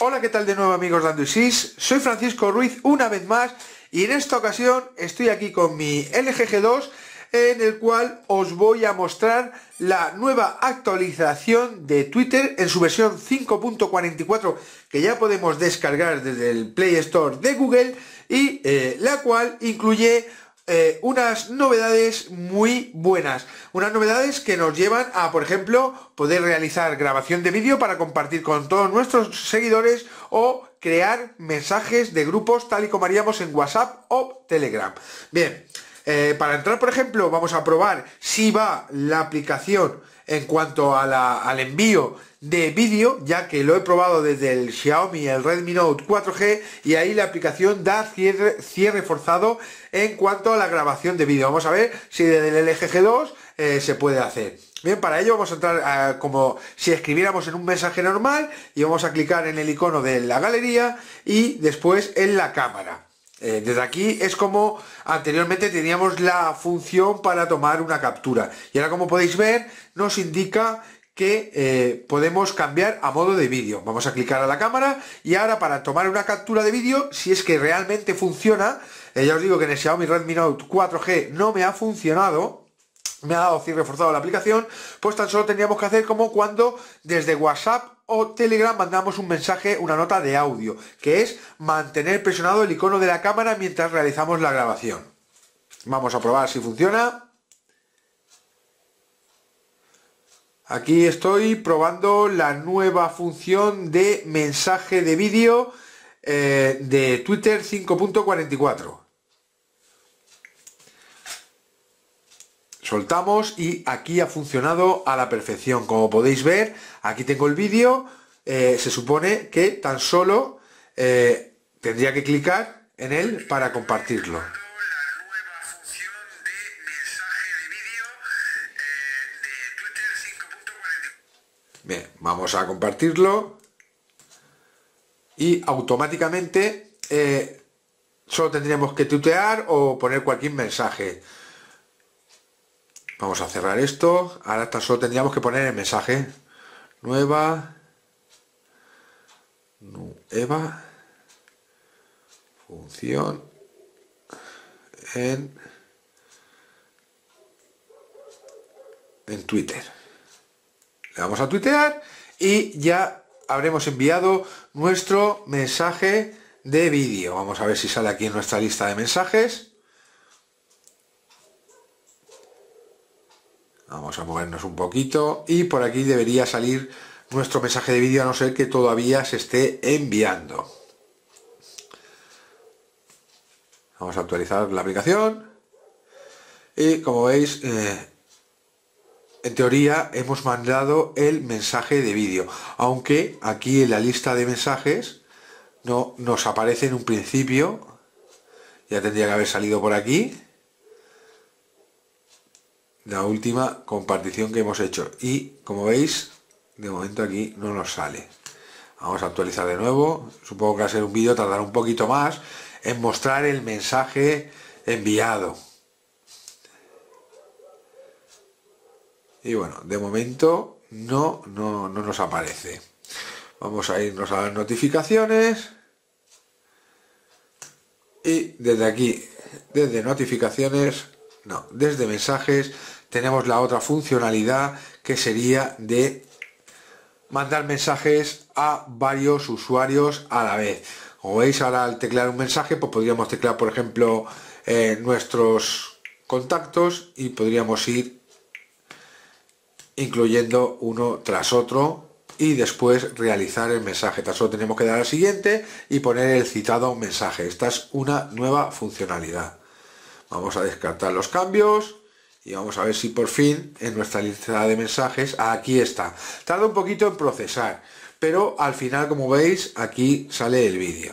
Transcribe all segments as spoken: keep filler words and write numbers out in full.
Hola, ¿qué tal de nuevo, amigos de AnduSys? Soy Francisco Ruiz una vez más y en esta ocasión estoy aquí con mi L G G dos, en el cual os voy a mostrar la nueva actualización de Twitter en su versión cinco punto cuarenta y cuatro, que ya podemos descargar desde el Play Store de Google, y eh, la cual incluye Eh, unas novedades muy buenas, unas novedades que nos llevan a, por ejemplo, poder realizar grabación de vídeo para compartir con todos nuestros seguidores o crear mensajes de grupos tal y como haríamos en WhatsApp o Telegram. Bien, eh, para entrar, por ejemplo, vamos a probar si va la aplicación en cuanto a la, al envío de vídeo, ya que lo he probado desde el Xiaomi, el Redmi Note cuatro G, y ahí la aplicación da cierre, cierre forzado en cuanto a la grabación de vídeo. Vamos a ver si desde el L G G dos eh, se puede hacer. Bien, para ello vamos a entrar a, como si escribiéramos en un mensaje normal, y vamos a clicar en el icono de la galería y después en la cámara. Eh, desde aquí es como anteriormente teníamos la función para tomar una captura, y ahora, como podéis ver, nos indica que eh, podemos cambiar a modo de vídeo. Vamos a clicar a la cámara y ahora, para tomar una captura de vídeo, si es que realmente funciona, eh, ya os digo que en el Xiaomi Redmi Note cuatro G no me ha funcionado, me ha dado cierre forzado la aplicación, pues tan solo tendríamos que hacer como cuando desde WhatsApp o Telegram mandamos un mensaje, una nota de audio, que es mantener presionado el icono de la cámara mientras realizamos la grabación. Vamos a probar si funciona. Aquí estoy probando la nueva función de mensaje de vídeo eh, de Twitter cinco punto cuarenta y cuatro. Soltamos y aquí ha funcionado a la perfección. Como podéis ver, aquí tengo el vídeo. Eh, se supone que tan solo eh, tendría que clicar en él para compartirlo. Bien, vamos a compartirlo y automáticamente eh, solo tendríamos que tuitear o poner cualquier mensaje. Vamos a cerrar esto. Ahora tan solo tendríamos que poner el mensaje: nueva nueva función en en Twitter. Le vamos a tuitear y ya habremos enviado nuestro mensaje de vídeo. Vamos a ver si sale aquí en nuestra lista de mensajes. Vamos a movernos un poquito y por aquí debería salir nuestro mensaje de vídeo, a no ser que todavía se esté enviando. Vamos a actualizar la aplicación y, como veis, eh, en teoría hemos mandado el mensaje de vídeo, aunque aquí en la lista de mensajes no nos aparece en un principio. Ya tendría que haber salido por aquí la última compartición que hemos hecho, y como veis, de momento aquí no nos sale. Vamos a actualizar de nuevo. Supongo que va a ser un vídeo, tardará un poquito más en mostrar el mensaje enviado. Y bueno, de momento no, no, no nos aparece. Vamos a irnos a las notificaciones y desde aquí, desde notificaciones, no, desde mensajes, tenemos la otra funcionalidad, que sería de mandar mensajes a varios usuarios a la vez. Como veis, ahora al teclear un mensaje, pues podríamos teclear, por ejemplo, eh, nuestros contactos, y podríamos ir incluyendo uno tras otro y después realizar el mensaje. Tan solo tenemos que dar al siguiente y poner el citado mensaje. Esta es una nueva funcionalidad. Vamos a descartar los cambios y vamos a ver si por fin en nuestra lista de mensajes, aquí está. Tarda un poquito en procesar, pero al final, como veis, aquí sale el vídeo.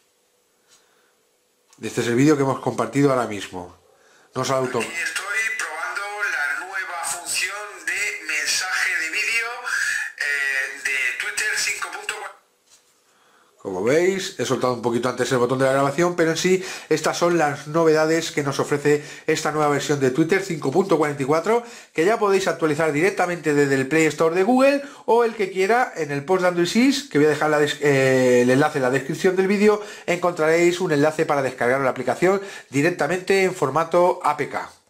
Este es el vídeo que hemos compartido ahora mismo. Nos auto... Estoy probando la nueva función de mensaje de vídeo eh, de Twitter cinco punto cuatro. Como veis, he soltado un poquito antes el botón de la grabación, pero en sí estas son las novedades que nos ofrece esta nueva versión de Twitter cinco punto cuarenta y cuatro, que ya podéis actualizar directamente desde el Play Store de Google, o el que quiera, en el post de Android seis, que voy a dejar la eh, el enlace en la descripción del vídeo, encontraréis un enlace para descargar la aplicación directamente en formato A P K.